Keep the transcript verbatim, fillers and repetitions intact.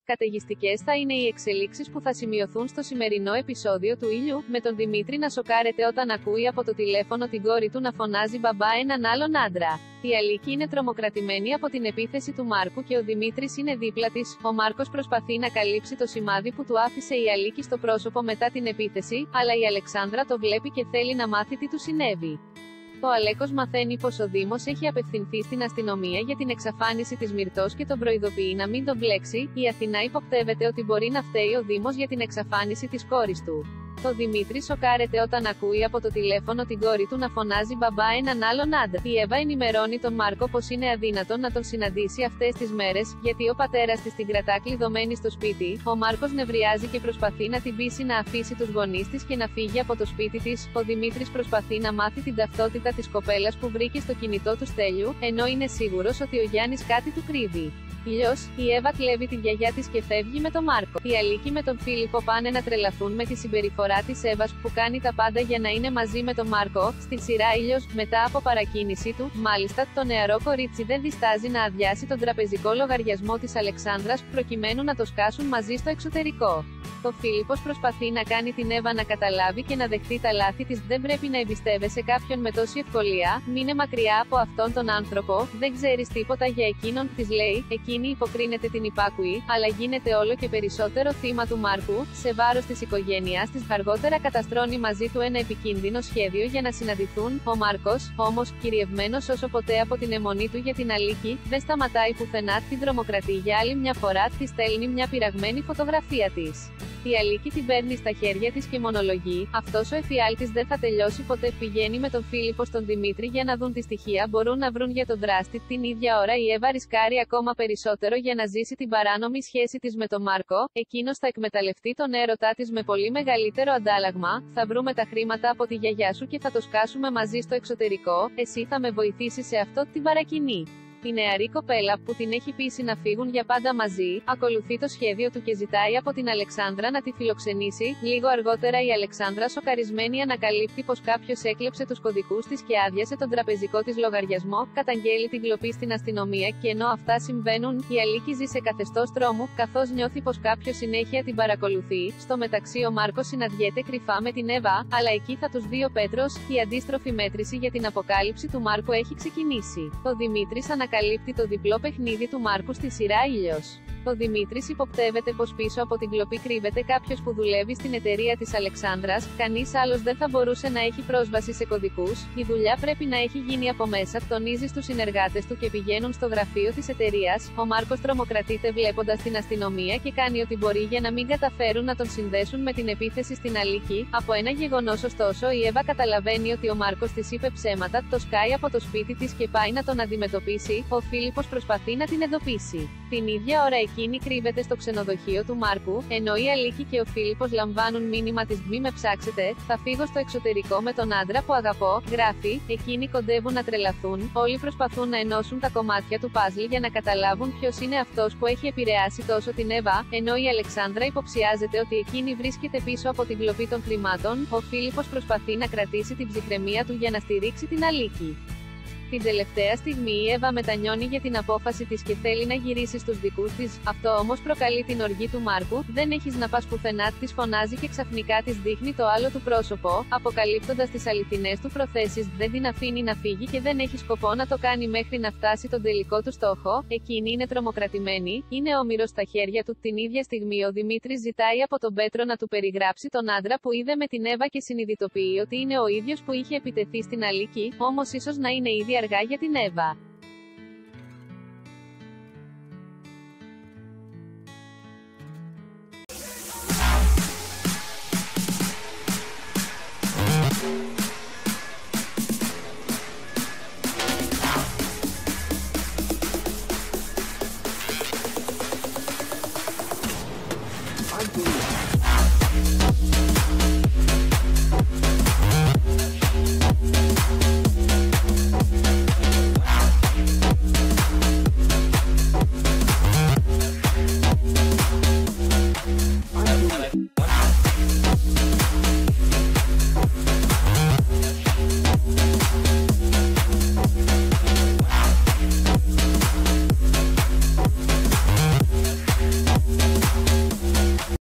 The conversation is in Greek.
Καταιγιστικές θα είναι οι εξελίξεις που θα σημειωθούν στο σημερινό επεισόδιο του Ήλιου, με τον Δημήτρη να σοκάρεται όταν ακούει από το τηλέφωνο την κόρη του να φωνάζει μπαμπά έναν άλλον άντρα. Η Αλίκη είναι τρομοκρατημένη από την επίθεση του Μάρκου και ο Δημήτρης είναι δίπλα της. Ο Μάρκος προσπαθεί να καλύψει το σημάδι που του άφησε η Αλίκη στο πρόσωπο μετά την επίθεση, αλλά η Αλεξάνδρα το βλέπει και θέλει να μάθει τι του συνέβη. Ο Αλέκος μαθαίνει πως ο Δήμος έχει απευθυνθεί στην αστυνομία για την εξαφάνιση της Μυρτός και τον προειδοποιεί να μην τον μπλέξει. Η Αθηνά υποπτεύεται ότι μπορεί να φταίει ο Δήμος για την εξαφάνιση της κόρης του. Ο Δημήτρης σοκάρεται όταν ακούει από το τηλέφωνο την κόρη του να φωνάζει μπαμπά έναν άλλον άντρα. Η Εύα ενημερώνει τον Μάρκο πως είναι αδύνατο να τον συναντήσει αυτές τις μέρες, γιατί ο πατέρας της την κρατά κλειδωμένη στο σπίτι. Ο Μάρκος νευριάζει και προσπαθεί να την πείσει να αφήσει τους γονείς της και να φύγει από το σπίτι της. Ο Δημήτρης προσπαθεί να μάθει την ταυτότητα της κοπέλας που βρήκε στο κινητό του Στέλιου, ενώ είναι σίγουρος ότι ο Γιάννης κάτι του κρύβει. Ήλιος, η Εύα κλέβει τη γιαγιά της και φεύγει με τον Μάρκο. Η Αλίκη με τον Φίλιππο πάνε να τρελαθούν με τη συμπεριφορά της Εύας που κάνει τα πάντα για να είναι μαζί με τον Μάρκο. Στη σειρά Ήλιος, μετά από παρακίνηση του, μάλιστα, το νεαρό κορίτσι δεν διστάζει να αδειάσει τον τραπεζικό λογαριασμό της Αλεξάνδρας, προκειμένου να το σκάσουν μαζί στο εξωτερικό. Ο Φίλιππος προσπαθεί να κάνει την Εύα να καταλάβει και να δεχτεί τα λάθη της. Δεν πρέπει να εμπιστεύεσαι κάποιον με τόση ευκολία, μείνε μακριά από αυτόν τον άνθρωπο, δεν ξέρεις τίποτα για εκείνον, της λέει. Εκείνη υποκρίνεται την υπάκουη, αλλά γίνεται όλο και περισσότερο θύμα του Μάρκου, σε βάρος της οικογένειάς της. Αργότερα καταστρώνει μαζί του ένα επικίνδυνο σχέδιο για να συναντηθούν. Ο Μάρκος, όμως, κυριευμένος όσο ποτέ από την αιμονή του για την Αλίκη, δεν σταματάει πουθενά, την τρομοκρατεί για άλλη μια φορά, της στέλνει μια πειραγμένη φωτογραφία της. Η Αλίκη την παίρνει στα χέρια της και μονολογεί, αυτός ο εφιάλτης δεν θα τελειώσει ποτέ. Πηγαίνει με τον Φίλιππο στον Δημήτρη για να δουν τι στοιχεία μπορούν να βρουν για τον δράστη. Την ίδια ώρα η Εύα ρισκάρει ακόμα περισσότερο για να ζήσει την παράνομη σχέση της με τον Μάρκο. Εκείνος θα εκμεταλλευτεί τον έρωτά της με πολύ μεγαλύτερο αντάλλαγμα. Θα βρούμε τα χρήματα από τη γιαγιά σου και θα το σκάσουμε μαζί στο εξωτερικό. Εσύ θα με βοηθήσεις σε αυτό, την παρακινεί. Η νεαρή κοπέλα, που την έχει πείσει να φύγουν για πάντα μαζί, ακολουθεί το σχέδιο του και ζητάει από την Αλεξάνδρα να τη φιλοξενήσει. Λίγο αργότερα η Αλεξάνδρα σοκαρισμένη ανακαλύπτει πως κάποιος έκλεψε τους κωδικούς της και άδειασε τον τραπεζικό της λογαριασμό, καταγγέλει την κλοπή στην αστυνομία και ενώ αυτά συμβαίνουν, η Αλίκη ζει σε καθεστώς τρόμου, καθώς νιώθει πως κάποιος συνέχεια την παρακολουθεί. Στο μεταξύ ο Μάρκος συναντιέται κρυφά με την Εύα, αλλά εκεί θα τους δει ο Πέτρος. Η αντίστροφη μέτρηση για την αποκάλυψη του Μάρκου έχει ξεκινήσει. Ο Δημήτρης ανακαλύπτει το διπλό παιχνίδι του Μάρκου στη σειρά Ήλιος. Ο Δημήτρης υποπτεύεται πως πίσω από την κλοπή κρύβεται κάποιος που δουλεύει στην εταιρεία της Αλεξάνδρας. Κανείς άλλος δεν θα μπορούσε να έχει πρόσβαση σε κωδικούς. Η δουλειά πρέπει να έχει γίνει από μέσα, τονίζει στους συνεργάτες του και πηγαίνουν στο γραφείο της εταιρείας. Ο Μάρκος τρομοκρατείται βλέποντας την αστυνομία και κάνει ό,τι μπορεί για να μην καταφέρουν να τον συνδέσουν με την επίθεση στην Αλίκη. Από ένα γεγονός ωστόσο η Εύα καταλαβαίνει ότι ο Μάρκος της είπε ψέματα, το σκάει από το σπίτι της και πάει να τον αντιμετωπίσει. Ο Φίλιππος προσπαθεί να την εντοπίσει. Την ίδια ώρα εκείνη κρύβεται στο ξενοδοχείο του Μάρκου, ενώ η Αλίκη και ο Φίλιππος λαμβάνουν μήνυμα της «Μη με ψάξετε, θα φύγω στο εξωτερικό με τον άντρα που αγαπώ», γράφει. Εκείνοι κοντεύουν να τρελαθούν, όλοι προσπαθούν να ενώσουν τα κομμάτια του παζλ για να καταλάβουν ποιος είναι αυτός που έχει επηρεάσει τόσο την Εύα, ενώ η Αλεξάνδρα υποψιάζεται ότι εκείνη βρίσκεται πίσω από την κλοπή των χρημάτων. Ο Φίλιππος προσπαθεί να κρατήσει την ψυχραιμία του για να στηρίξει την Αλίκη. Την τελευταία στιγμή η Εύα μετανιώνει για την απόφαση της και θέλει να γυρίσει στους δικούς της. Αυτό όμως προκαλεί την οργή του Μάρκου. «Δεν έχεις να πας πουθενά», της φωνάζει και ξαφνικά της δείχνει το άλλο του πρόσωπο, αποκαλύπτοντας τις αληθινές του προθέσεις. Δεν την αφήνει να φύγει και δεν έχει σκοπό να το κάνει μέχρι να φτάσει τον τελικό του στόχο. Εκείνη είναι τρομοκρατημένη, είναι όμηρος στα χέρια του. Την ίδια στιγμή ο Δημήτρης ζητάει από τον Πέτρο να του περιγράψει τον άντρα που είδε με την Εύα και συνειδητοποιεί ότι είναι ο ίδιος που είχε επιτεθεί στην Αλίκη, όμως ίσως να είναι ήδη αργά για την Εύα.